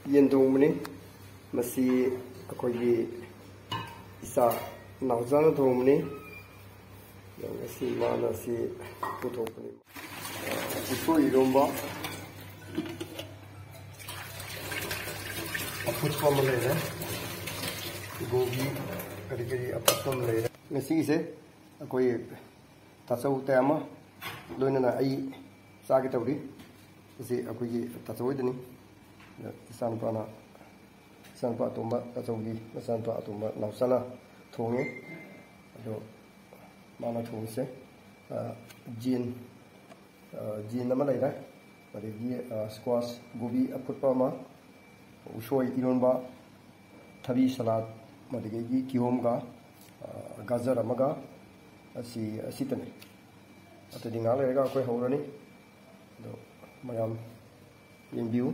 yen thongmani masi akoigi isa naujana thongmani ngasi mana si puthokpani uso iromba aputpa ma leire gobi kari kari aputpa ma leire ngasi se akoi tasau tama loinana ai sagi tawri si akoigi tasau idani sanpa atomba tasaugi sanpa atomba nausana thonge ado mana thongse jin nama leira adigi squash gobi aputpa ma usoi ironba thabi salad madigi kihomga gajar amaga asitane atadi nga leira akoi haurani do mayam yengbiu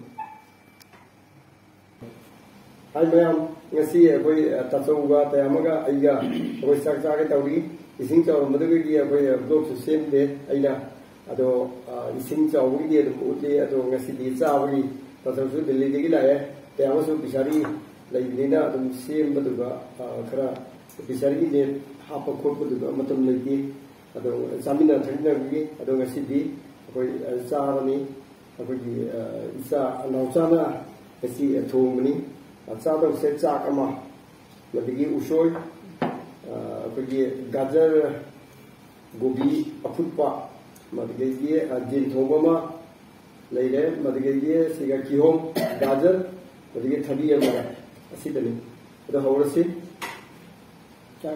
hai mayam ngasi akoi tasauga tayamaga aiga akoi saksaga tawri ising chaw madagi akoi blog system de aina ado ising chaw gi de uti ado ngasi di chawi tasausu delhi de gi lae tayamasu bisari laibina adum sem baduga khara bisari de hapa khot baduga matam lagi ado samina thangna gi ado ngasi di akoi charani akoi isa nausana ngasi thongmani achado se chak ama madigi usoi akoi gajar gobi aputpa madigi jin thongba ma leire madigi siga kihom gajar madigi thabi ama asidani ado hawrasi chak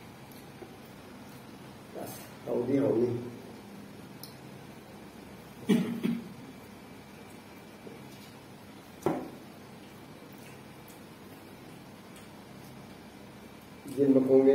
hawdi jin makonge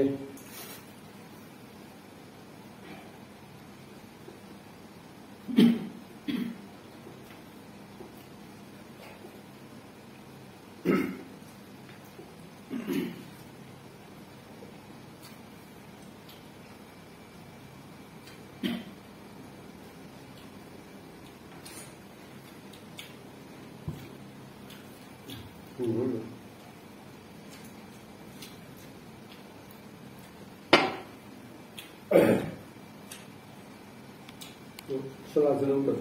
salah satu pun.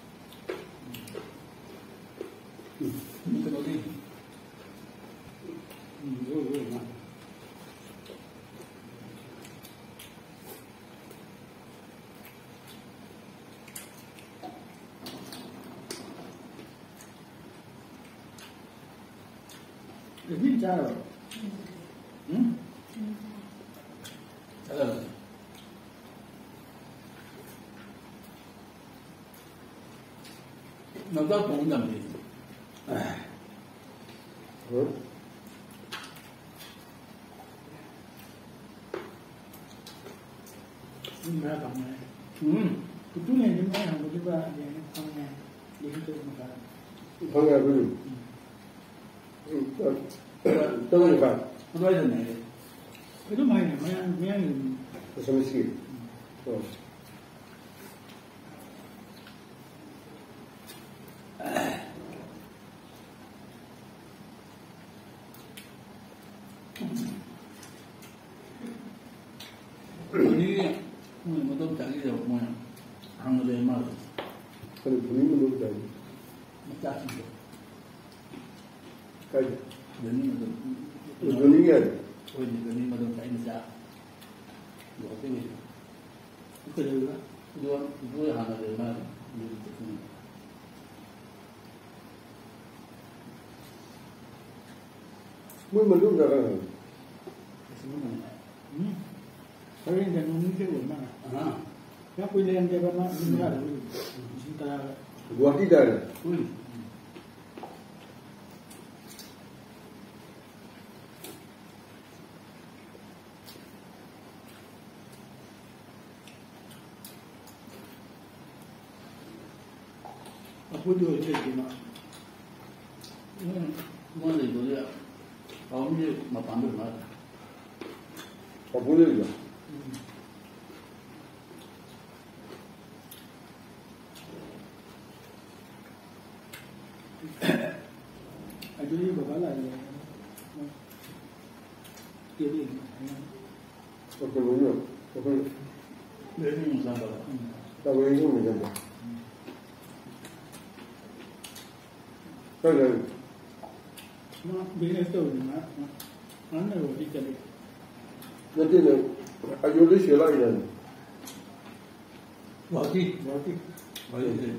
Ini cara. Cara. Nó có cũng làm gì? Nhưng mà còn này. Cái túi này những cái hàng của chúng ta thì không nghe, đi hết trơn mà phải. Không nghe cái gì? Tôi là phải. Không nói này. Cái túi này mấy anh. Sao mới xịt? Ini mungkin betul cari dia mana hang dia mana. Kalau bunyi menurut saya. Macam tu. Kayak. Ini betul. Bunyi kan? Oh ini betul cari dia. Dua tu. Itu juga. Dua hang dia mana. Mungkin menurut saya. Tapi yang ini ke mana? Yang pilih yang dia mana? Ini ada. Cinta. Gua tidak ada. Apa dia cakap ni? Mana itu dia? Kau ni macam mana? Apa boleh juga? actually bapak lah ya kiri Oke, benar. Oke, Ini sama. tahu ini macam apa? Kalau business tu mana roti cari nanti ni, ayo dia siapa lagi? Roti. roti Roti.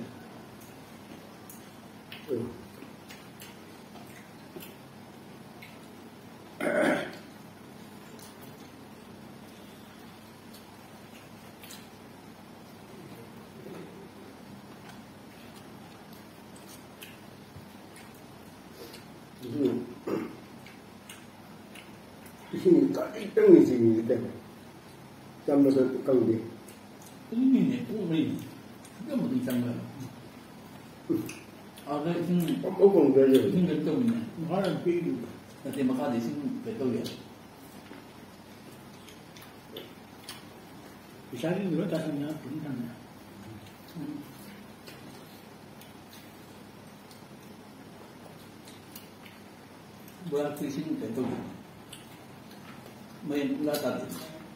Ini tak itu ni sih kita. Jam besar kau dia. Ini ni pun ni. Kita mesti sama. Ada sini. Apa pun dia je. Ini betul ni. orang pilih Nanti makan di sini betul ya. cari dulu tak punya pilihan Buat di sini betul. Main pula tadi.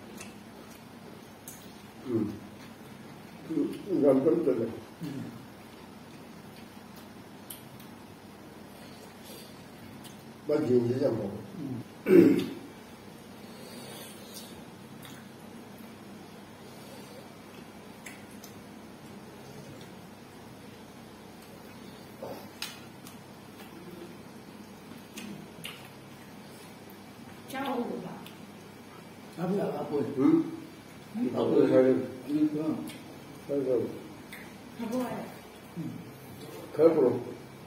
Gambar tu lah. Bagi je sama. Apa apa? Apa saya Ini tu. saya Apa? kerja.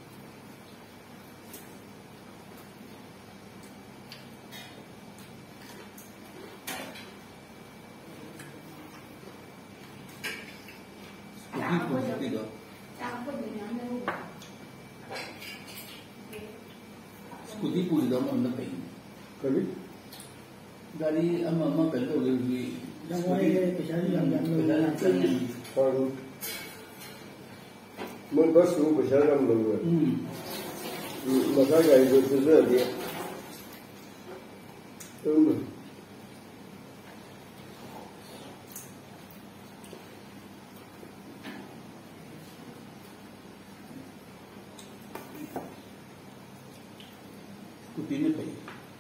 Ini pun tidak. Apa dengan anda? Kuti pun tidak mau nak pergi. Kali Dari ama betul lagi. yang lain cari yang kalau mereka suruh berjalan dulu. Masa gaya itu susah dia. Kuti ni pergi.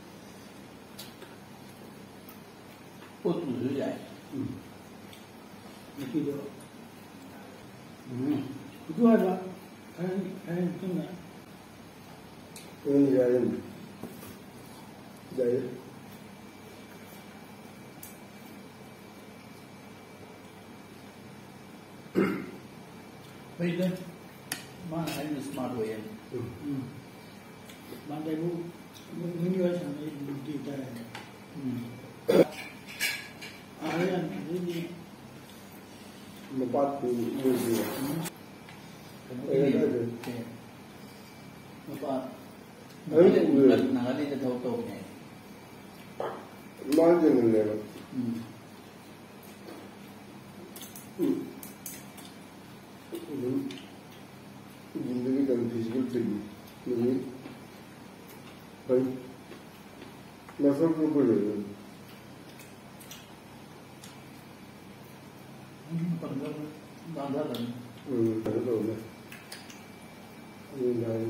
Pot tu je. itu itu ada kan tengah Ini jalan. Jalan. Baik dah. Mana ada smart way. mandai bu menjual sana di daerah Arian ini Empat puluh dia. Nampak. Nak Nak ada tahu-tahu ni. Margin ni lah. जिंदगी का physical training नहीं भाई नफरत को बोले Bangga kan. ada तो ना ये line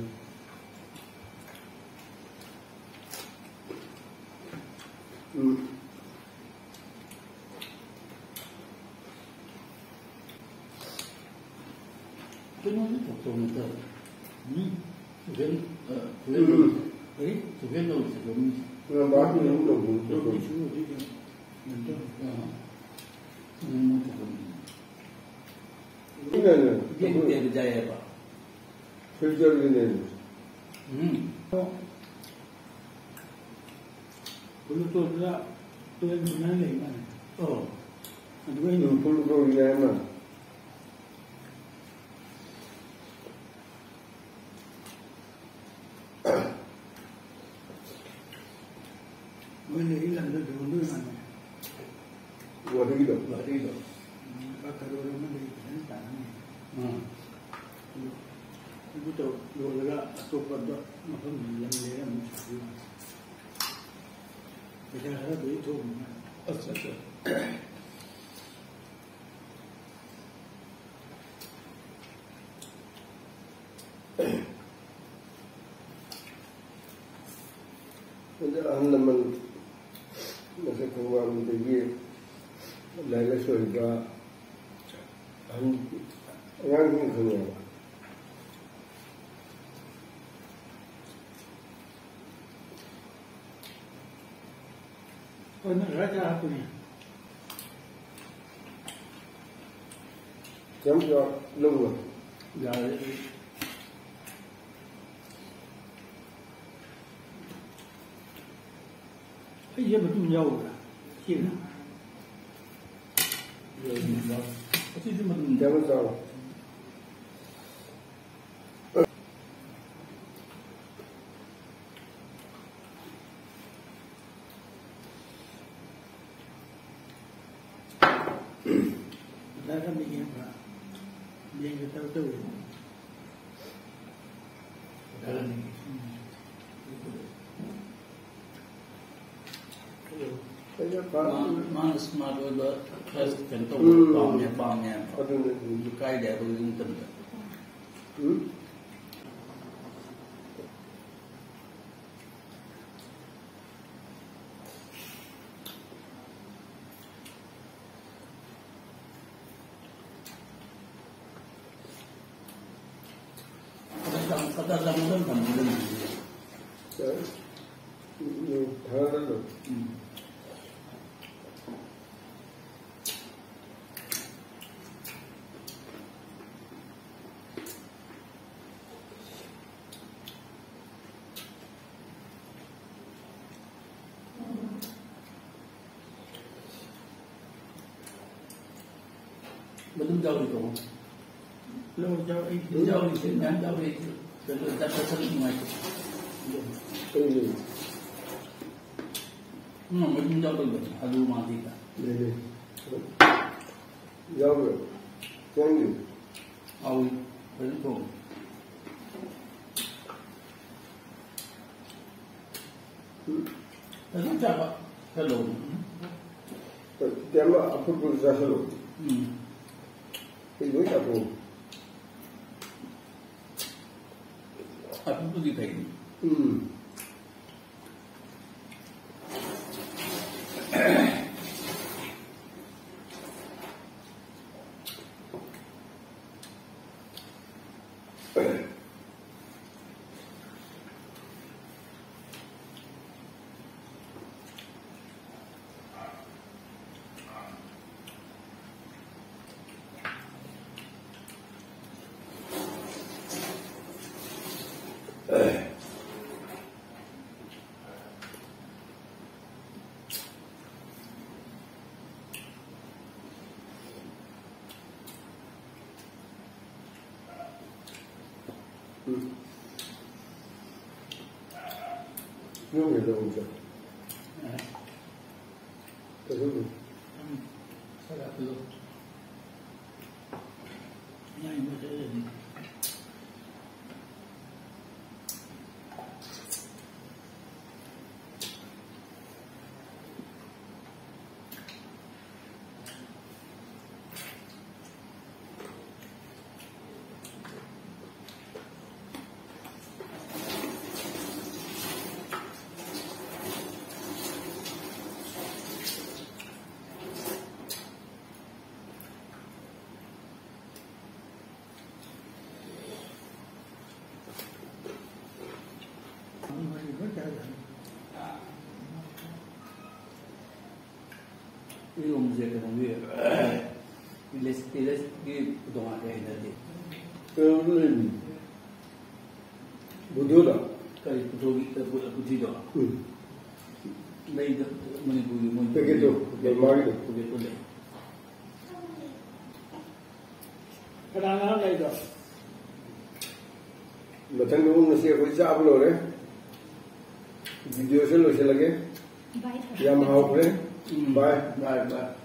Kenapa ni tak kita? Tuhan, Tuhan tu sebelum बात नहीं तो itu itu itu ini kan dia dia berjaya apa? filter ini Kalau tu ada tu yang mana lagi mana? Oh, Dua ini. full को लिया है ना Mana hilang tu dua mana? वो है किधर berarti itu. Bakar orang mana di sana tanah ni. bu to lo la to pa do ma ko ni lam le mu sa bi be ja ha be to ma अच्छा अच्छा Jadi ahli man masa kemudian menjadi lain soalnya ahli yang ini kemudian ko na raja ha ni jam jauh lama ya ai ye ba tu nhau la chi na rồi mình đó chứ mình jam jauh da ka mi ye ba ye ke tao tu đó là mình saya pak mà smart rồi đó first cần tôi bom nha ada cái cái để tôi dùng tình kata zaman kan belum saya hal itu belum jauh itu lo jauh ai jauh di sini jauh di kalau tak sering macam ini belum jauh tu aduh mati tak ini jauh tinggi au belum tu tapi siapa hello dia mah apa pun selalu ini apa aku pergi tadi Yung itu macam, terus saya belum yang ini macam ni ini umur saya kan dia iles di doang ada yang tadi terus ini bodoh lah. kali putih doang baik itu menipu Begitu, bermari tu. begitu deh kadang-kadang itu Macam tu mesti aku cakap dulu le, video selalu lagi, Baik. yang mau le, bye. bye bye